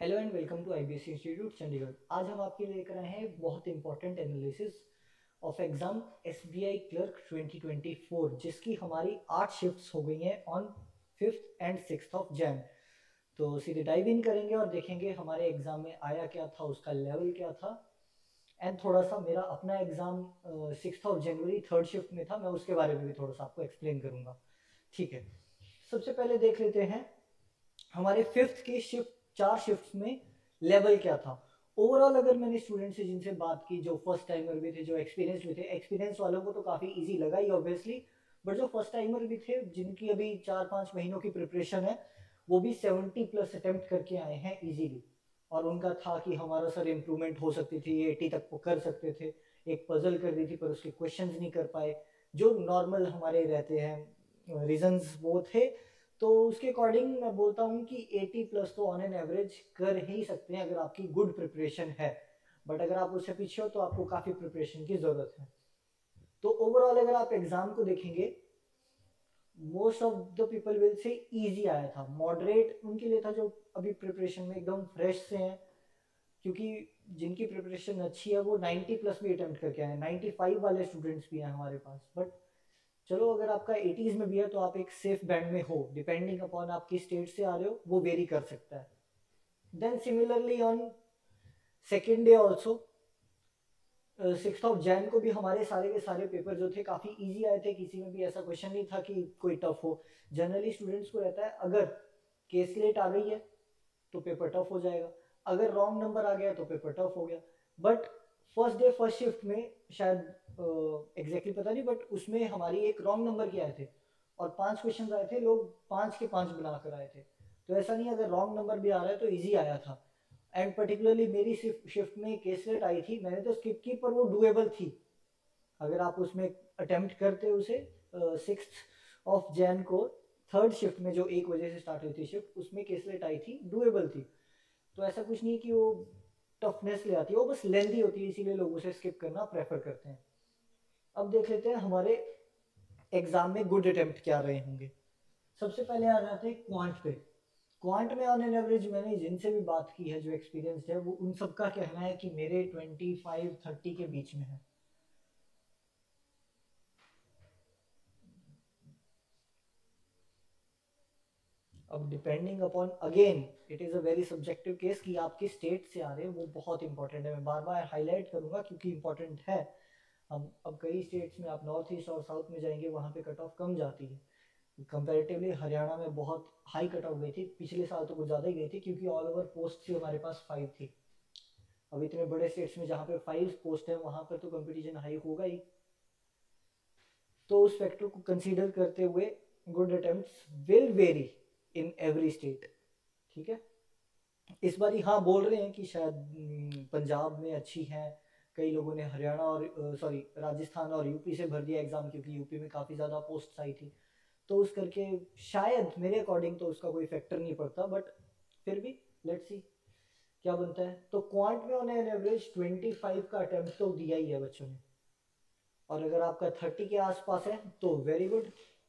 Hello and welcome to IBS institute Chandigarh. आज हम आपके लिए लेकर आए हैं बहुत important analysis of exam SBI clerk 2024, जिसकी हमारी 8 शिफ्ट्स हो गई हैं on 5th and 6th of Jain. तो सीधे डाइव इन करेंगे और देखेंगे हमारे एग्जाम में आया क्या था, उसका लेवल क्या था। एंड थोड़ा सा मेरा अपना exam 6th of January 3rd shift में था, मैं उसके बारे में भी थोड़ा सा आपको एक्सप्लेन करूंगा। ठीक है, सबसे पहले देख लेते हैं हमारे 5th की शिफ्ट 4 शिफ्ट्स में लेवल क्या था। ओवरऑल अगर मैंने स्टूडेंट से जिनसे बात की, जो फर्स्ट टाइमर भी थे, जो एक्सपीरियंस भी थे, एक्सपीरियंस वालों को तो काफ़ी इजी लगा ही ऑब्वियसली, बट जो फर्स्ट टाइमर भी थे जिनकी अभी 4-5 महीनों की प्रिपरेशन है, वो भी 70+ अटेम्प्ट करके आए हैं इजीली। और उनका था कि हमारा सर इम्प्रूवमेंट हो सकती थी, 80 तक वो कर सकते थे। एक पजल कर दी थी पर उसके क्वेश्चंस नहीं कर पाए, जो नॉर्मल हमारे रहते हैं रीजंस वो थे। तो उसके अकॉर्डिंग मैं बोलता हूँ कि 80+ तो ऑन एन एवरेज कर ही सकते हैं अगर आपकी गुड प्रिपरेशन है। बट अगर आप उससे पीछे हो तो आपको काफ़ी प्रिपरेशन की ज़रूरत है। तो ओवरऑल अगर आप एग्जाम को देखेंगे, most of the people will say easy आया था। मॉडरेट उनके लिए था जो अभी प्रिपरेशन में एकदम फ्रेश से हैं, क्योंकि जिनकी प्रिपरेशन अच्छी है वो 90+ भी अटेम्प्ट करके आए हैं, 95 वाले स्टूडेंट्स भी हैं हमारे पास। बट चलो, अगर आपका 80s में भी है तो आप एक सेफ बैंड में हो, डिपेंडिंग अपॉन आपकी स्टेट से आ रहे हो, वो वेरी कर सकता है। Then similarly on second day also 6th of Jan को भी हमारे सारे के सारे पेपर जो थे काफ़ी इजी आए थे, किसी में भी ऐसा क्वेश्चन नहीं था कि कोई टफ हो। जनरली स्टूडेंट्स को रहता है अगर केस लेट आ गई है तो पेपर टफ हो जाएगा, अगर रॉन्ग नंबर आ गया तो पेपर टफ हो गया। But first day first shift में शायद एग्जैक्टली पता नहीं, बट उसमें हमारी एक रॉन्ग नंबर के आए थे और 5 क्वेश्चन आए थे, लोग 5 के 5 बना कर आए थे। तो ऐसा नहीं, अगर रॉन्ग नंबर भी आ रहा है तो ईजी आया था। एंड पर्टिकुलरली मेरी शिफ्ट में केसलेट आई थी, मैंने तो स्किप की पर वो डुएबल थी। अगर आप उसमें अटेम्प्ट करते उसे 6th ऑफ जैन को 3rd शिफ्ट में, जो 1 बजे से स्टार्ट हुई थी शिफ्ट, उसमें केसलेट आई थी, डुएबल थी। तो ऐसा कुछ नहीं कि वो टफनेस ले आती है, वो बस लेंदी होती है, इसीलिए लोग उसे स्किप करना प्रेफर करते हैं। अब देख लेते हैं हमारे एग्जाम में गुड अटेम्प्ट क्या रहे होंगे। सबसे पहले आ जाते हैं क्वांट पे। क्वांट में ऑन एन एवरेज मैंने जिनसे भी बात की है, जो एक्सपीरियंस है, वो उन सबका कहना है कि मेरे 25-30 के बीच में है। अब depending upon, again it is a very subjective case कि आपकी स्टेट से आ रहे हैं, वो बहुत इंपॉर्टेंट है। मैं बार बार हाईलाइट करूंगा क्योंकि इंपॉर्टेंट है। हम अब कई स्टेट्स में आप नॉर्थ ईस्ट और साउथ में जाएंगे, वहाँ पे कट ऑफ कम जाती है। कंपैरेटिवली हरियाणा में बहुत हाई कट ऑफ गई थी, पिछले साल तो कुछ ज़्यादा ही गई थी, क्योंकि ऑल ओवर पोस्ट थी हमारे पास 5 थी। अब इतने बड़े स्टेट्स में जहाँ पे 5 पोस्ट है, वहाँ पर तो कंपटीशन हाई होगा ही। तो उस फैक्टर को कंसीडर करते हुए good attempts will vary in every state. ठीक है, इस बार हाँ बोल रहे हैं कि शायद पंजाब में अच्छी है, कई लोगों ने हरियाणा और सॉरी राजस्थान और यूपी से भर दिया एग्ज़ाम, क्योंकि यूपी में काफ़ी ज़्यादा पोस्ट आई थी। तो उस करके शायद मेरे अकॉर्डिंग तो उसका कोई फैक्टर नहीं पड़ता, बट फिर भी लेट्स सी क्या बनता है। तो क्वांट में ऑन एन एवरेज 25 का अटेम्प्ट तो दिया ही है बच्चों ने, और अगर आपका 30 के आसपास है तो वेरी गुड।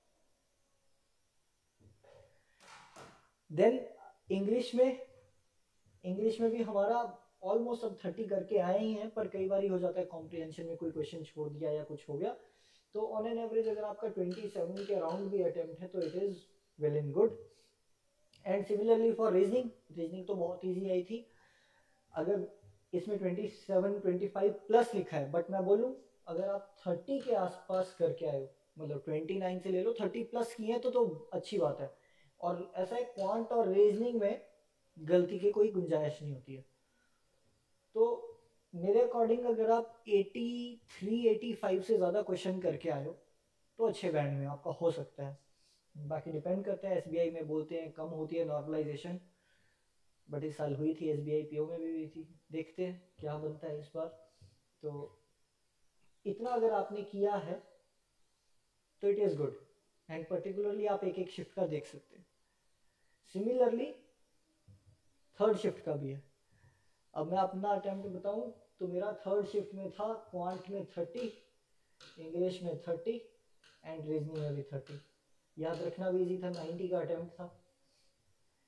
देन इंग्लिश में भी हमारा ऑलमोस्ट अब 30 करके आए ही हैं, पर कई बार हो जाता है कॉम्प्रिहेंशन में कोई क्वेश्चन छोड़ दिया या कुछ हो गया। तो ऑन एन एवरेज अगर आपका 27 के अराउंड भी अटेम्प्ट है तो it is well in good. And similarly for reasoning तो बहुत ईजी आई थी। अगर इसमें 27-25 प्लस लिखा है, बट मैं बोलूँ अगर आप 30 के आसपास करके आए हो, मतलब 29 से ले लो, 30+ किए हैं तो अच्छी बात है। और ऐसा है, क्वांट और रीजनिंग में गलती की कोई गुंजाइश नहीं होती है। तो मेरे अकॉर्डिंग अगर आप 83-85 से ज़्यादा क्वेश्चन करके आए हो तो अच्छे बैंड में आपका हो सकता है। बाकी डिपेंड करता है, एसबीआई में बोलते हैं कम होती है नॉर्मलाइजेशन, बट इस साल हुई थी, एसबीआई पीओ में भी हुई थी। देखते हैं क्या बनता है इस बार। तो इतना अगर आपने किया है तो it is good. And particularly आप एक एक शिफ्ट का देख सकते हैं। सिमिलरली 3rd शिफ्ट का भी है। अब मैं अपना अटेम्प्ट बताऊं तो मेरा 3rd शिफ्ट में था क्वांट में 30, इंग्लिश में 30 एंड रीजनिंग में भी 30। याद रखना भी इजी था, 90 का अटेम्प्ट था।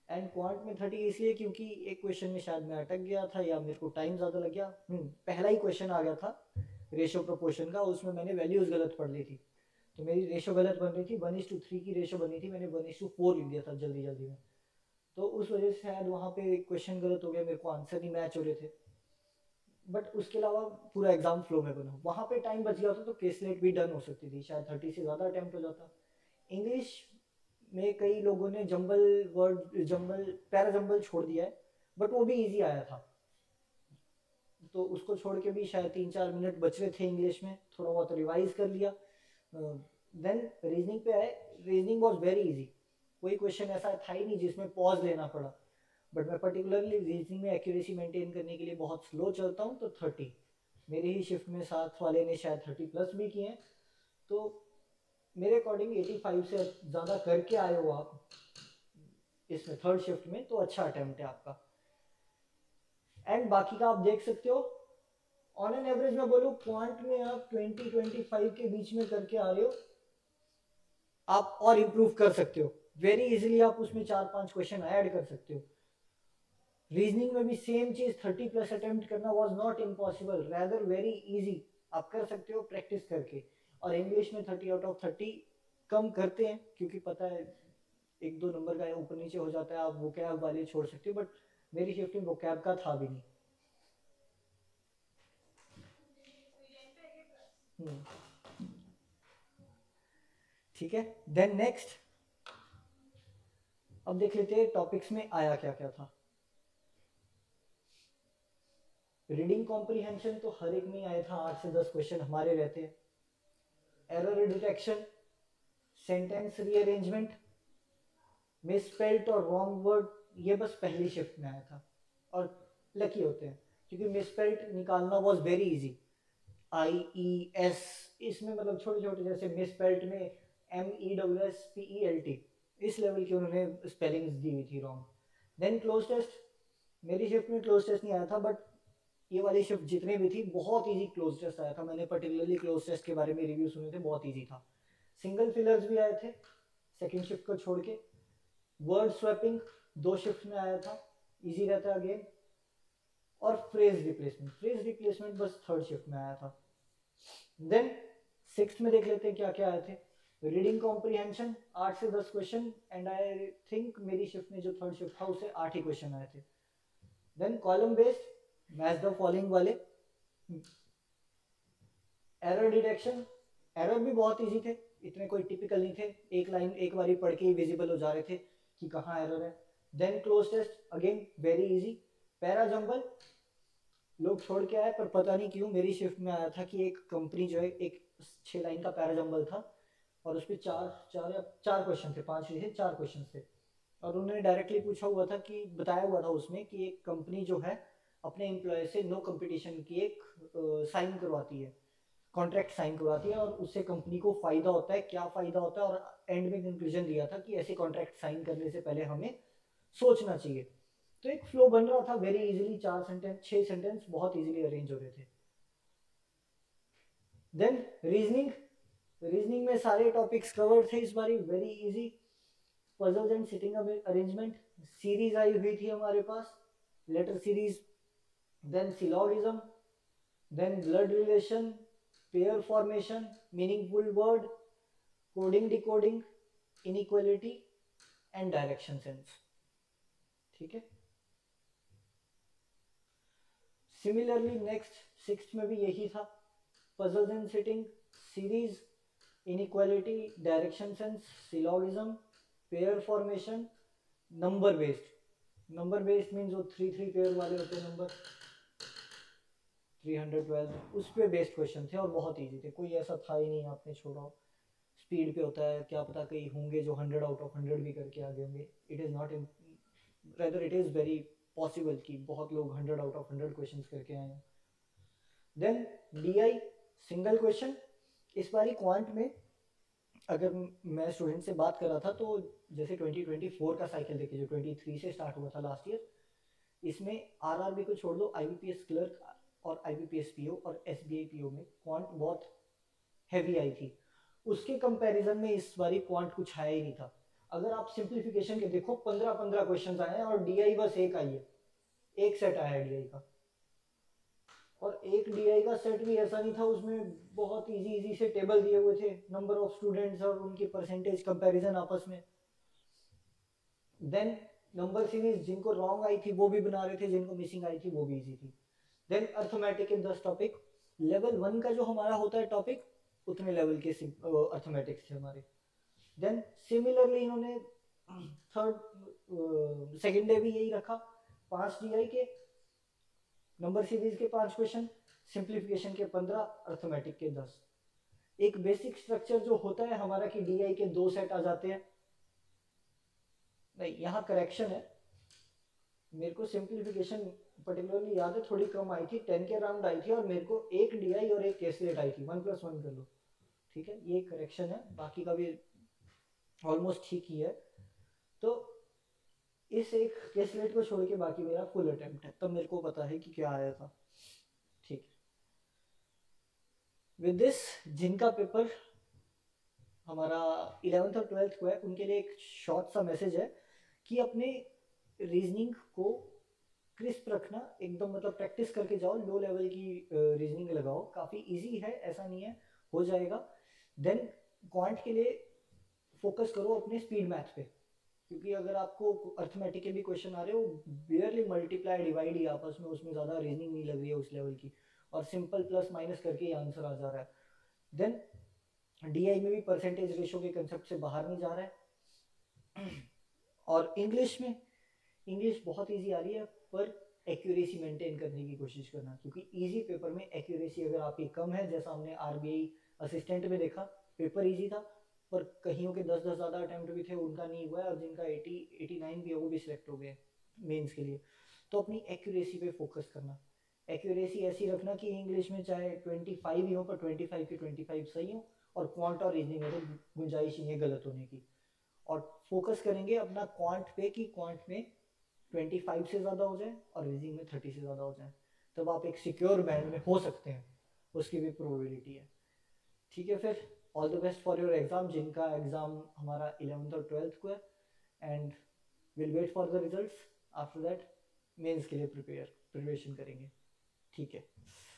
एंड क्वांट में 30 इसलिए क्योंकि एक क्वेश्चन में शायद मैं अटक गया था या मेरे को टाइम ज़्यादा लग गया। पहला ही क्वेश्चन आ गया था रेशो प्रोपोर्शन का, उसमें मैंने वैल्यूज़ गलत पढ़ ली थी, तो मेरी रेशो गलत बन रही थी, 1:3 की रेशो बनी थी, मैंने 1:4 लिख दिया था जल्दी जल्दी में, तो उस वजह से शायद वहाँ पे क्वेश्चन गलत हो गया, मेरे को आंसर नहीं मैच हो रहे थे। बट उसके अलावा पूरा एग्जाम फ्लो में बना, वहाँ पे टाइम बच गया होता तो केसलेट भी डन हो सकती थी, शायद 30 से ज़्यादा अटेम्प्ट हो जाता। इंग्लिश में कई लोगों ने jumble word, jumble para jumble छोड़ दिया है, बट वो भी इजी आया था, तो उसको छोड़ के भी शायद 3-4 मिनट बच रहे थे इंग्लिश में, थोड़ा बहुत रिवाइज कर लिया। देन रीजनिंग पे आए, रीजनिंग वॉज वेरी इजी, कोई क्वेश्चन ऐसा था ही नहीं जिसमें पॉज लेना पड़ा, बट मैं पर्टिकुलरली रीजनिंग में एक्यूरेसी मेंटेन करने के लिए बहुत स्लो चलता हूँ, तो 30 मेरे ही शिफ्ट में साथ वाले ने शायद 30+ भी किए हैं, तो मेरे अकॉर्डिंग 85 से ज़्यादा करके आए हो आप इसमें थर्ड शिफ्ट में, तो अच्छा अटेम्प्ट है आपका। एंड बाकी का आप देख सकते हो, ऑन एन एवरेज में बोलूँ क्वांट में आप 20-25 के बीच में करके आ रहे हो, आप और इम्प्रूव कर सकते हो वेरी इजीली, आप उसमें 4-5 क्वेश्चन ऐड कर सकते हो। रीजनिंग में भी सेम चीज 30+ अटेम्प्ट करना was not impossible, rather very easy, आप कर सकते हो प्रैक्टिस करके। और इंग्लिश में 30/30 कम करते हैं क्योंकि पता है 1-2 नंबर का ऊपर नीचे हो जाता है, आप वोकैब वाले छोड़ सकते हो, बट मेरी शिफ्ट में वोकैब का था भी नहीं। ठीक है, देन नेक्स्ट अब देख लेते हैं टॉपिक्स में आया क्या क्या था। रीडिंग कॉम्प्रीहेंशन तो हर एक में आया था, 8 से 10 क्वेश्चन हमारे रहते हैं। Error detection, sentence rearrangement, misspelled और रॉन्ग वर्ड, ये बस पहली शिफ्ट में आया था, और लकी होते हैं क्योंकि मिसस्पेल्ड निकालना वाज वेरी इजी। IES इसमें मतलब छोटे छोटे, जैसे मिसस्पेल्ड में MESSPELT, इस लेवल की उन्होंने स्पेलिंग्स दी हुई थी रॉन्ग। देन क्लोज टेस्ट, मेरी शिफ्ट में क्लोज टेस्ट नहीं आया था, बट ये वाली शिफ्ट जितने भी थी बहुत इजी क्लोज टेस्ट आया था, मैंने पर्टिकुलरली क्लोज टेस्ट के बारे में रिव्यू सुने थे, बहुत इजी था। सिंगल फिलर्स भी आए थे सेकंड शिफ्ट को छोड़ के। वर्ड स्वैपिंग 2 शिफ्ट में आया था, इजी रहता है अगेन। और फ्रेज रिप्लेसमेंट, फ्रेज रिप्लेसमेंट बस थर्ड शिफ्ट में आया था। देन सिक्स्थ में देख लेते हैं क्या क्या आए थे। रीडिंग कॉम्प्रीहेंशन 8 से 10 क्वेश्चन, एंड आई थिंक मेरी शिफ्ट में जो थर्ड शिफ्ट था उससे 8 ही क्वेश्चन आए थे। Then column based, match the following वाले। एरर डिटेक्शन, एरर भी बहुत इजी थे, इतने कोई टिपिकल नहीं थे, एक लाइन एक बारी पढ़ के ही विजिबल हो जा रहे थे कि कहाँ एरर है। Then cloze test again very easy. Para jumble लोग छोड़ के आए, पर पता नहीं क्यों मेरी शिफ्ट में आया था कि एक कंपनी जो है, एक 6 लाइन का पैरा जंबल था, और उस पर चार क्वेश्चन थे, 5 नहीं थे 4 क्वेश्चन थे, और उन्होंने डायरेक्टली पूछा हुआ था कि, बताया हुआ था उसमें कि एक कंपनी जो है अपने एम्प्लॉय से नो कंपटीशन की एक साइन करवाती है, कॉन्ट्रैक्ट साइन करवाती है, और उससे कंपनी को फायदा होता है, क्या फायदा होता है, और एंड में कंक्लूजन दिया था कि ऐसे कॉन्ट्रैक्ट साइन करने से पहले हमें सोचना चाहिए। तो एक फ्लो बन रहा था वेरी इजीली, 6 सेंटेंस बहुत इजीली अरेंज हो रहे थे। देन रीजनिंग, रीजनिंग में सारे टॉपिक्स कवर थे इस बारी, very easy. Puzzles and sitting arrangement series आई हुई थी हमारे पास, letter series. Then syllogism, then blood relation, pair formation, meaningful word, coding decoding, inequality and direction sense. ठीक है, सिमिलरली नेक्स्ट सिक्स्थ में भी यही था, puzzles and sitting, series, inequality, direction sense, syllogism, pair formation, number based. Number based means वो 3-3 pair वाले होते हैं नंबर, 312, उस पे बेस्ड क्वेश्चन थे और बहुत इजी थे, कोई ऐसा था ही नहीं आपने छोड़ा। स्पीड पे होता है, क्या पता कहीं होंगे जो 100/100 भी करके आ गए होंगे, it is not, rather it is very possible कि बहुत लोग 100/100 क्वेश्चन करके आए हैं। देन DI सिंगल क्वेश्चन, इस बारी क्वांट में अगर मैं स्टूडेंट से बात कर रहा था तो जैसे 2024 का साइकिल देखिए जो 23 से स्टार्ट हुआ था लास्ट ईयर, इसमें RRB को छोड़ दो, IBPS क्लर्क और IBPS PO और SBI PO में क्वांट बहुत हैवी आई थी, उसके कंपैरिजन में इस बारी क्वांट कुछ आया ही नहीं था। अगर आप सिंप्लीफिकेशन के देखो 15 क्वेश्चन आए हैं और डीआई बस एक आई है, एक सेट आया है डीआई का। और एक डीआई का सेट भी ऐसा नहीं था, उसमें बहुत इजी इजी से टेबल दिए हुए थे, नंबर ऑफ स्टूडेंट्स और उनकी परसेंटेज कंपैरिजन आपस में। देन नंबर सीरीज जिनको रॉन्ग आई थी वो भी बना रहे थे, जिनको मिसिंग आई थी वो भी इजी थी। Then arithmetic in 10 topic, level 1 का जो हमारा होता है टॉपिक, उतने लेवल के अर्थमेटिक्स थे हमारे। देन सिमिलरली इन्होंने सेकेंड डे भी यही रखा, 5 डीआई के, नंबर सीरीज के 5 क्वेश्चन, सिंप्लीफिकेशन के 15, अर्थमेटिक के 10। एक बेसिक स्ट्रक्चर जो होता है हमारा कि डीआई के 2 सेट आ जाते हैं। नहीं, यहाँ करेक्शन है, मेरे को सिंप्लीफिकेशन पर्टिकुलरली याद है थोड़ी कम आई थी, 10 के राउंड आई थी, और मेरे को एक डीआई और एक कैसलेट आई थी, 1+1 कर लो, ठीक है, ये करेक्शन है, बाकी का भी ऑलमोस्ट ठीक ही है। तो इस एक कैसलेट को छोड़ के बाकी मेरा फुल अटेम्प्ट है, तब मेरे को पता है कि क्या आया था, ठीक है। विद दिस जिनका पेपर हमारा 11th और 12th को है, उनके लिए एक शॉर्ट सा मैसेज है कि अपने रीजनिंग को क्रिस्प रखना, एकदम मतलब प्रैक्टिस करके जाओ, लो लेवल की रीजनिंग लगाओ, काफ़ी इजी है, ऐसा नहीं है, हो जाएगा। देन क्वांट के लिए फोकस करो अपने स्पीड मैथ पे, क्योंकि अगर आपको अर्थमेटिक के भी क्वेश्चन आ रहे हो, बियरली मल्टीप्लाई डिवाइड ही आपस में, उसमें ज़्यादा रीजनिंग नहीं लग रही है उस लेवल की, और सिंपल प्लस माइनस करके ही आंसर आ जा रहा है। देन डीआई में भी परसेंटेज रेशो के कंसेप्ट से बाहर नहीं जा रहा है। और इंग्लिश में, इंग्लिश बहुत इजी आ रही है, पर एक्यूरेसी मेंटेन करने की कोशिश करना, क्योंकि इजी पेपर में एक्यूरेसी अगर आपकी कम है, जैसा हमने आरबीआई असिस्टेंट में देखा, पेपर इजी था पर कहीं के 10 ज़्यादा अटेम्प्ट भी थे, उनका नहीं हुआ है, और जिनका 89 भी है वो भी सिलेक्ट हो गए मेंस के लिए। तो अपनी एक्यूरेसी पे फोकस करना, एक्यूरेसी ऐसी रखना कि इंग्लिश में चाहे 25 ही हो, पर 25 के 25 सही हो, और क्वांट और रीजनिंग में तो गुंजाइश ही है गलत होने की। और फोकस करेंगे अपना क्वांट पे कि क्वांट में 25 से ज़्यादा हो जाए और रीजनिंग में 30 से ज़्यादा हो जाए, तब आप एक सिक्योर बैंड में हो सकते हैं, उसकी भी प्रोबेबिलिटी है, ठीक है। फिर all the best for your exam, जिनका एग्ज़ाम हमारा 11th और 12th को है, and will wait for the results. After that mains के लिए प्रिपरेशन करेंगे, ठीक है।